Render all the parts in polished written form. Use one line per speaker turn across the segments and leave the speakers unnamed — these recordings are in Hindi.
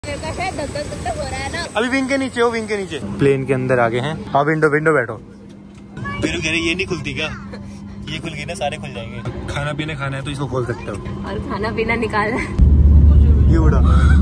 हो रहा है ना।
अभी विंग के नीचे हो, विंग के नीचे। प्लेन के अंदर आ गए हैं। अब विंडो बैठो। फिर कह रहे ये नहीं खुलती क्या? ये खुल गई ना, सारे खुल जाएंगे। खाना पीना खाना है तो इसको खोल सकते हो।
और खाना पीना निकालना
ये उड़ा।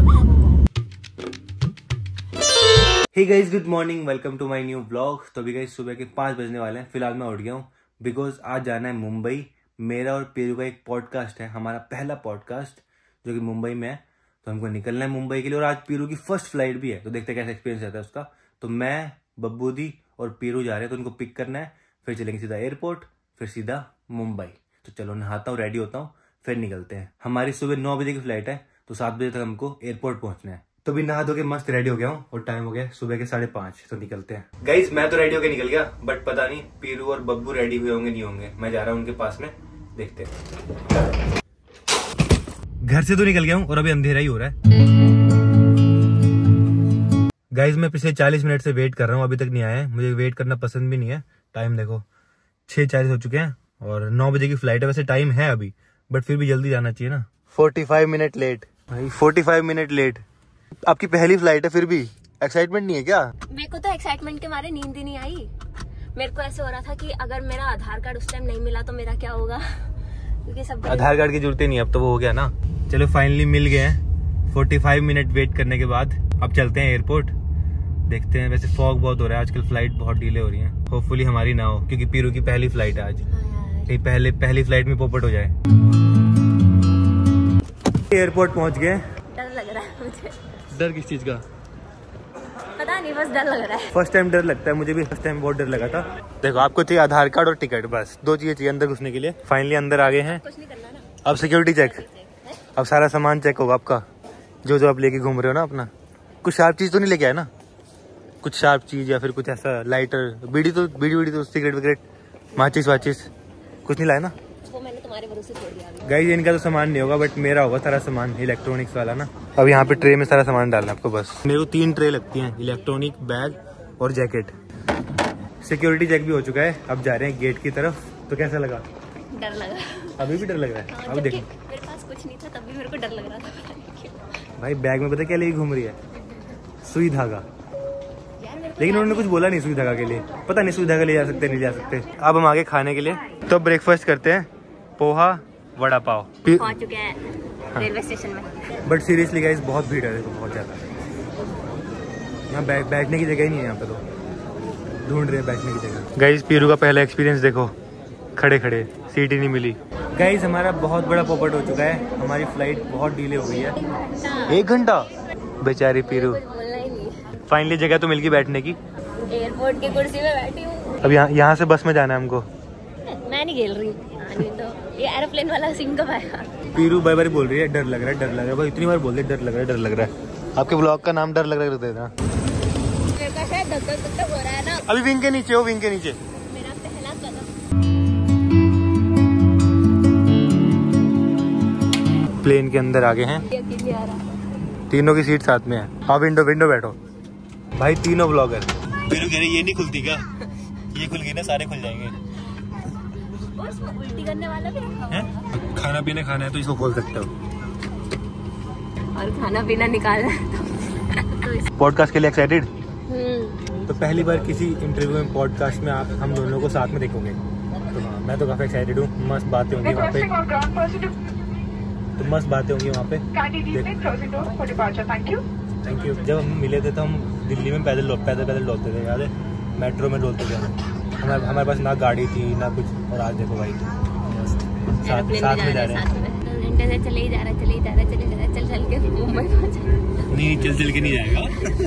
Hey guys, good morning, welcome to my new blog. तो अभी गाइस सुबह के 5 बजने वाले हैं। फिलहाल मैं उठ गया हूँ बिकॉज आज जाना है मुंबई। मेरा और पेरू का एक पॉडकास्ट है, हमारा पहला पॉडकास्ट जो कि मुंबई में है। तो हमको निकलना है मुंबई के लिए और आज पीरू की फर्स्ट फ्लाइट भी है। तो देखते हैं कैसा एक्सपीरियंस रहता है उसका। तो मैं, बब्बू दी और पीरू जा रहे हैं, तो उनको पिक करना है। फिर चलेंगे सीधा एयरपोर्ट, फिर सीधा मुंबई। तो चलो नहाता हूँ, रेडी होता हूँ, फिर निकलते हैं। हमारी सुबह 9 बजे की फ्लाइट है, तो 7 बजे तक हमको एयरपोर्ट पहुंचना है। तो भी नहा धो के मस्त रेडी हो गया हूँ और टाइम हो गया सुबह के 5:30। तो निकलते हैं। गाइज मैं तो रेडी होके निकल गया, बट पता नहीं पीरू और बब्बू रेडी हुए होंगे नहीं होंगे। मैं जा रहा हूँ उनके पास में, देखते हैं। घर से तो निकल गया हूँ और अभी अंधेरा ही हो रहा है। गाइज मैं पिछले 40 मिनट से वेट कर रहा हूँ, अभी तक नहीं आया है। मुझे वेट करना पसंद भी नहीं है। टाइम देखो 6:40 हो चुके हैं और 9 बजे की फ्लाइट है। वैसे टाइम है अभी, बट फिर भी जल्दी जाना चाहिए ना। 45 मिनट लेट भाई, 45 मिनट लेट। आपकी पहली फ्लाइट है, फिर भी एक्साइटमेंट नहीं है क्या?
मेरे को तो एक्साइटमेंट के मारे नींद ही नहीं आई। मेरे को ऐसे हो रहा था कि अगर मेरा आधार कार्ड उस टाइम नहीं मिला तो मेरा क्या होगा, क्योंकि सब
आधार कार्ड की जरूरत ही नहीं, अब तो वो हो गया ना। चलो फाइनली मिल गए हैं 45 मिनट वेट करने के बाद। अब चलते हैं एयरपोर्ट, देखते हैं। वैसे फॉग बहुत हो रहा है आजकल, फ्लाइट बहुत डिले हो रही है। होपफुली हमारी ना हो, क्योंकि पीरू की पहली फ्लाइट है आज। पहली फ्लाइट में पोपट हो जाए। एयरपोर्ट पहुंच गए।
डर लग रहा है मुझे।
डर किस चीज का?
पता नहीं, बस डर लग रहा है।
फर्स्ट टाइम डर लगता है, मुझे भी फर्स्ट टाइम बहुत डर लगा था। देखो आपको चाहिए आधार कार्ड और टिकट, बस 2 चीजें चाहिए अंदर घुसने के लिए। फाइनली अंदर आ गए हैं।
कुछ नहीं करना ना।
अब सिक्योरिटी चेक, अब सारा सामान चेक होगा आपका, जो आप लेके घूम रहे हो ना अपना। कुछ शार्प चीज तो नहीं लेके आए ना? कुछ शार्प चीज या फिर कुछ ऐसा लाइटर, बीड़ी तो सिगरेट विगरेट, माचिस कुछ नहीं लाया ना?
वो मैंने तुम्हारे भरोसे छोड़ दिया।
गाइस इनका तो सामान नहीं होगा, बट मेरा होगा सारा सामान, इलेक्ट्रॉनिक्स वाला ना। अब यहाँ पे ट्रे में सारा सामान डालना है आपको बस। मेरे को 3 ट्रे लगती हैं, इलेक्ट्रॉनिक, बैग और जैकेट। सिक्योरिटी चेक भी हो चुका है, अब जा रहे हैं गेट की तरफ। तो कैसा लगा?
डर लगा।
अभी भी डर लग रहा है? अब देखो
मेरे पास कुछ नहीं था, तब भी मेरे को डर लग रहा था।
भाई बैग में पता क्या लेके घूम रही है? सुई धागा। लेकिन उन्होंने कुछ बोला नहीं सुई धागा के लिए। पता नहीं सुई धागा ले जा सकते नहीं जा सकते। अब हम आगे खाने के लिए तो ब्रेकफास्ट करते हैं, पोहा वड़ा पाव।
पहुंच चुके हैं रेलवे स्टेशन में।
बट सीरियसली गाइस बहुत भीड़ है, देखो बहुत ज्यादा। यहाँ बैठने की जगह ही नहीं है, यहाँ पे तो ढूंढ रहे हैं बैठने की जगह। गाइस पीरू का पहला एक्सपीरियंस देखो, खड़े सीट ही नहीं मिली। गाइस हमारा बहुत बड़ा पोपट हो चुका है, हमारी फ्लाइट बहुत डिले हो गई है। 1 घंटा बेचारी पीरू। फाइनली जगह तो मिल गई बैठने की,
एयरपोर्ट की कुर्सी में बैठी हूँ।
अब यहाँ से बस में जाना है हमको।
मैं नहीं खेल रही, तो ये एरोप्लेन वाला सीन कब आएगा?
पीरू बार बोल रही है डर लग रहा है भाई, इतनी बार बोल रही है डर लग रहा है। आपके ब्लॉग का नाम डर लग रहा है देना।
मेरे का शायद धक हो रहा है ना।
अभी विंग के नीचे हो, विंग के नीचे।
मेरा पहला कदम।
प्लेन के अंदर आ गए हैं,
यकीन आ रहा।
तीनों की सीट साथ में है। आप विंडो बैठो भाई, तीनों ब्लॉगर। पीरू कह रही ये नहीं खुलती क्या? ये खुल गई ना, सारे खुल जाएंगे।
उल्टी करने वाला भी
है? खाना पीना खाना है तो इसको खोल सकते हो।
और खाना पीना निकालना है।
पॉडकास्ट के लिए एक्साइटेड? तो पहली बार किसी इंटरव्यू में, पॉडकास्ट में आप हम दोनों को साथ में देखोगे। तो हाँ, मैं तो काफी एक्साइटेड हूँ। मस्त बातें होंगी वहाँ पे, तो मस्त बातें होंगी वहाँ पे। Thank you. जब हम मिले थे तो हम दिल्ली में पैदल डोलते थे, याद है? मेट्रो में डोलते थे हमारे पास ना गाड़ी थी ना कुछ। और आज देखो भाई साथ में जा रहे हैं।
चले ही जा रहा है, चल के मुंबई पहुंचा।
नहीं चल के नहीं जाएगा।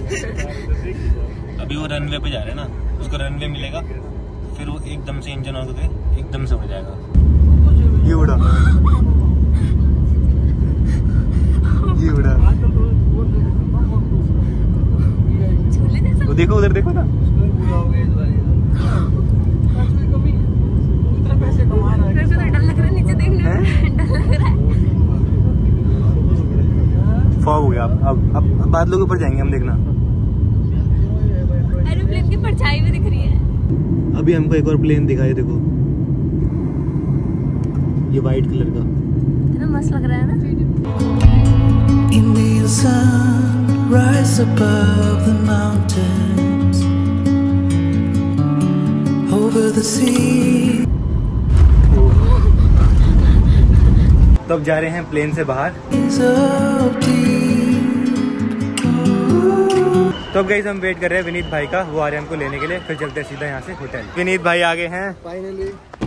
अभी वो रनवे पे जा रहे हैं ना, उसको रनवे मिलेगा, फिर वो एकदम से इंजन ऑन करके एकदम से उड़ जाएगा। ये उड़ा वो देखो, उधर देखो ना।
डर लग रहा है नीचे देखने में, डर लग रहा है।
फॉग हो गया। अब बादलों के ऊपर जाएंगे हम, देखना।
एरोप्लेन की परछाई भी दिख रही है।
अभी हमको एक और प्लेन दिखाई, देखो ये वाइट कलर का।
कितना मस्त लग रहा है ना।
above the mountains, over the sea. तो अब जा रहे हैं प्लेन से बाहर. तो अब गाइस हम वेट कर रहे हैं विनीत भाई का, वो आ रहे हैं हमको लेने के लिए, फिर चलते हैं सीधा यहाँ से होटल. विनीत भाई आ गए हैं फाइनली.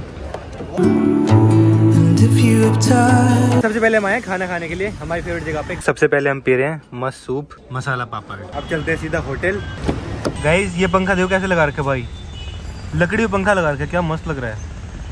सबसे पहले हम आए खाना खाने के लिए हमारी फेवरेट जगह पे. सबसे पहले हम पी रहे हैं मस्त सूप मसाला पापड़. अब चलते हैं सीधा होटल. गाइस ये पंखा देखो कैसे लगा रखे भाई, लकड़ी पंखा लगा रखे, क्या मस्त लग रहा है.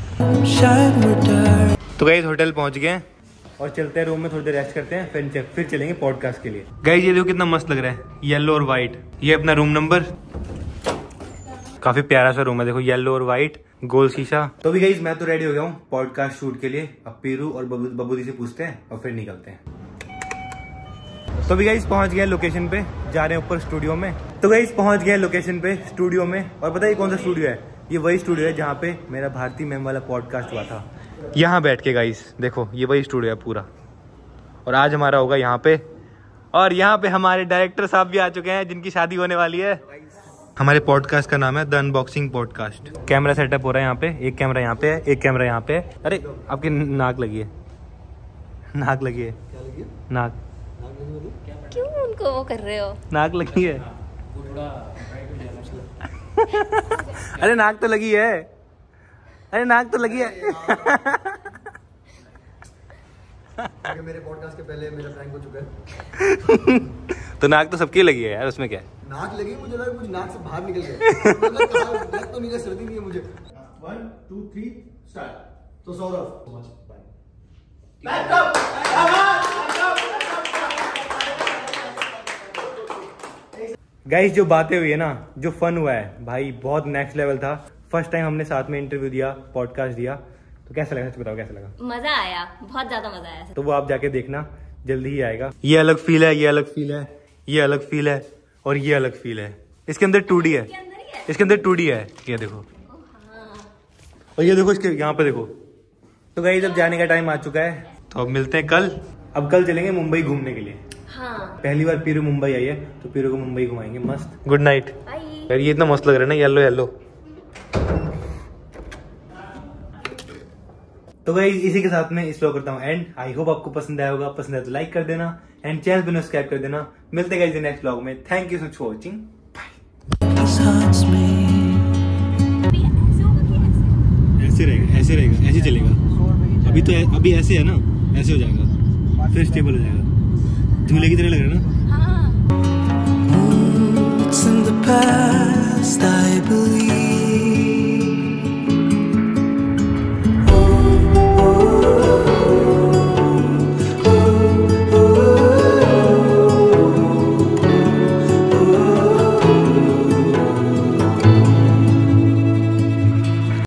तो गाइस होटल पहुंच गए और चलते हैं रूम में, थोड़ी देर रेस्ट करते हैं, फिर चलेंगे पॉडकास्ट के लिए. गाइस ये देखो कितना मस्त लग रहा है, येलो और व्हाइट. ये अपना रूम नंबर, काफी प्यारा सा रूम है, देखो येलो और व्हाइट, गोल शीशा. तो भी गाइस मैं तो रेडी हो गया हूँ पॉडकास्ट शूट के लिए. अब पीरू और बब्बू दी से पूछते हैं और फिर निकलते हैं. तो भी गाइस पहुंच गए लोकेशन पे, जा रहे हैं ऊपर स्टूडियो में. तो गाइस पहुंच गए लोकेशन पे स्टूडियो में. और पता है कौन सा स्टूडियो है? ये वही स्टूडियो है जहाँ पे मेरा भारती मैम वाला पॉडकास्ट हुआ था. यहाँ बैठ के गाइस देखो, ये वही स्टूडियो है पूरा. और आज हमारा होगा यहाँ पे. और यहाँ पे हमारे डायरेक्टर साहब भी आ चुके हैं जिनकी शादी होने वाली है. हमारे पॉडकास्ट का नाम है the unboxing podcast. Camera setup हो रहा है यहाँ पे, एक कैमरा यहाँ पे है, एक कैमरा यहाँ पे है. अरे आपकी नाक लगी है, नाक लगी है, नाक.
क्यों उनको वो कर रहे हो? नाक
लगी है. अरे नाक तो लगी है, अरे नाक तो लगी है.
मेरे पॉडकास्ट के पहले मेरा प्रैंक हो चुका है.
तो नाक तो सबकी लगी है यार, उसमें क्या है.
नाक लगी, मुझे लगा कुछ नाक से बाहर निकल गया. मतलब तो नहीं, सर्दी नहीं है मुझे. 1 2 3 स्टार्ट. तो सौरभ
गाइस जो बातें हुई है ना, जो फन हुआ है भाई, बहुत नेक्स्ट लेवल था. फर्स्ट टाइम हमने साथ में इंटरव्यू दिया, पॉडकास्ट दिया. तो कैसा लगा, बताओ कैसा लगा?
मजा आया, बहुत ज्यादा मजा आया.
तो वो आप जाके देखना, जल्दी ही आएगा. ये अलग फील है, ये अलग फील है, ये अलग फील है, और ये अलग फील है. इसके अंदर 2D है, इसके अंदर 2D है. ये देखो, और ये देखो इसके यहाँ पे देखो. तो गाइस अब जाने का टाइम आ चुका है, तो अब मिलते हैं कल. अब कल चलेंगे मुंबई घूमने के लिए. हाँ. पहली बार पीरू मुंबई आई है, तो पीरू को मुंबई घुमाएंगे मस्त. गुड नाइट यार. ये इतना मस्त लग रहा है ना, येलो येलो. तो गाइस इसी के साथ में इस व्लॉग करता हूँ एंड. आई होप आपको पसंद आया होगा, पसंद आया तो लाइक कर देना एंड चैनल पे सब्सक्राइब कर देना. मिलते हैं गाइस नेक्स्ट व्लॉग में. Thank you so much for watching. ऐसे रहेगा, ऐसे रहेगा, ऐसे चलेगा. अभी तो अभी ऐसे है ना, ऐसे हो जाएगा, फिर स्टेबल हो जाएगा. झूले की तरह लग रहा है ना.